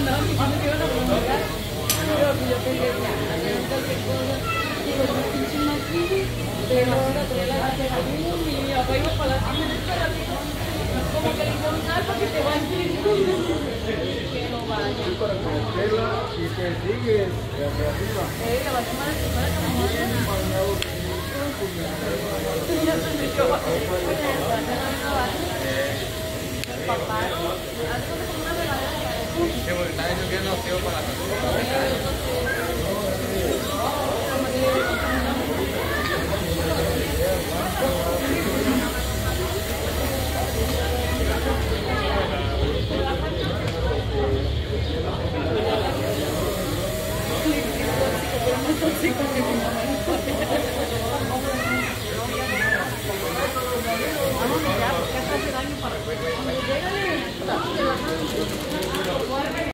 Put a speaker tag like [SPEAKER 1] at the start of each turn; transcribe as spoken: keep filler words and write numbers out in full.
[SPEAKER 1] mandaban diciendo que iban a publicar, pero pues yo pensé, ya, cualquier cosa, digo, yo pinche máquina, pero ahora trae la casa y mi papá iba para la tienda, como que le dijeron, ah, para que te bañes, que no vaya.
[SPEAKER 2] Para que Estela y que sigues de arriba.
[SPEAKER 1] Eh, la va a tomar el para que me papá,
[SPEAKER 3] Sí, porque está diciendo que no sirve para la
[SPEAKER 1] sí,